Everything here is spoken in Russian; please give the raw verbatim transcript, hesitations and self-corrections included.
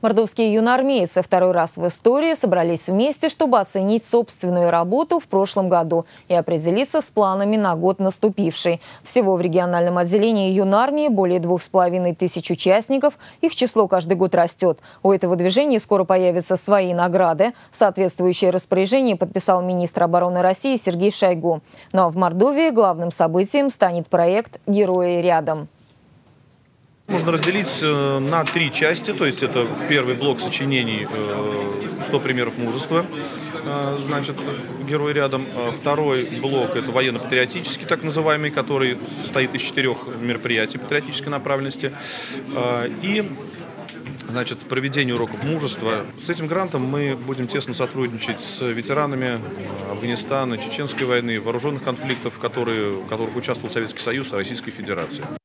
Мордовские юноармейцы второй раз в истории собрались вместе, чтобы оценить собственную работу в прошлом году и определиться с планами на год наступивший. Всего в региональном отделении юнармии более двух с половиной тысяч участников. Их число каждый год растет. У этого движения скоро появятся свои награды. Соответствующее распоряжение подписал министр обороны России Сергей Шойгу. Ну а в Мордовии главным событием станет проект «Герои рядом». Можно разделить на три части, то есть это первый блок сочинений «сто примеров мужества», значит, «Герой рядом». Второй блок – это военно-патриотический, так называемый, который состоит из четырех мероприятий патриотической направленности. И, значит, проведение уроков мужества. С этим грантом мы будем тесно сотрудничать с ветеранами Афганистана, Чеченской войны, вооруженных конфликтов, которые, в которых участвовал Советский Союз и Российская Федерация.